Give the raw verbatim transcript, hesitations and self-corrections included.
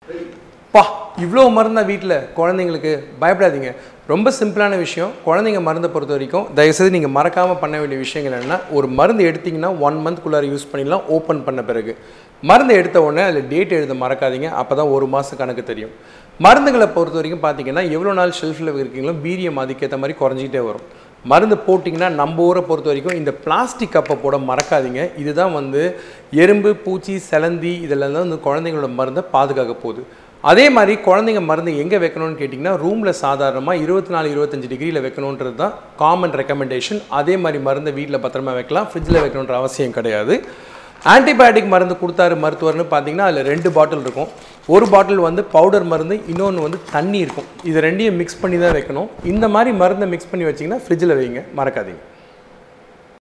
பா இவ்வளோ மருந்தா வீட்டில் குழந்தைங்களுக்கு பயப்படாதீங்க. ரொம்ப சிம்பிளான விஷயம். குழந்தைங்க மருந்தை பொறுத்த வரைக்கும் தயவுசெய்து நீங்கள் மறக்காமல் பண்ண வேண்டிய விஷயங்கள் என்னென்னா, ஒரு மருந்து எடுத்திங்கன்னா ஒன் மந்த்குள்ளார யூஸ் பண்ணிடலாம். ஓப்பன் பண்ண பிறகு மருந்து எடுத்த உடனே அதில் டேட் எழுத மறக்காதீங்க. அப்போ தான் ஒரு மாதம் கணக்கு தெரியும். மருந்துகளை பொறுத்த வரைக்கும் பார்த்தீங்கன்னா எவ்வளோ நாள் ஷெல்ஃபில் இருக்கீங்களோ வீரியம் அதுக்கேற்ற மாதிரி குறைஞ்சிக்கிட்டே வரும். மருந்து போட்டிங்கன்னா நம்ம ஊரை பொறுத்த வரைக்கும் இந்த பிளாஸ்டிக் கப்பை போட மறக்காதீங்க. இதுதான் வந்து எறும்பு, பூச்சி, செலந்தி இதெல்லாம் தான் வந்து குழந்தைங்களோட மருந்தை பாதுகாக்க போகுது. அதே மாதிரி குழந்தைங்க மருந்து எங்கே வைக்கணும்னு கேட்டிங்கன்னா ரூமில் சாதாரணமாக இருபத்தி நாலு இருபத்தஞ்சு டிகிரியில் வைக்கணுன்றது தான் காமன் ரெக்கமெண்டேஷன். அதே மாதிரி மருந்தை வீட்டில் பத்திரமா வைக்கலாம். ஃப்ரிட்ஜில் வைக்கணுன்ற அவசியம் கிடையாது. ஆன்டிபயோட்டிக் மருந்து கொடுத்தாரு மருத்துவர்னு பார்த்தீங்கன்னா அதில் ரெண்டு பாட்டில் இருக்கும். ஒரு பாட்டில் வந்து பவுடர் மருந்து, இன்னொன்று வந்து தண்ணி இருக்கும். இது ரெண்டையும் மிக்ஸ் பண்ணி தான் வைக்கணும். இந்த மாதிரி மருந்தை மிக்ஸ் பண்ணி வச்சிங்கன்னா ஃப்ரிட்ஜில் வைங்க, மறக்காதீங்க.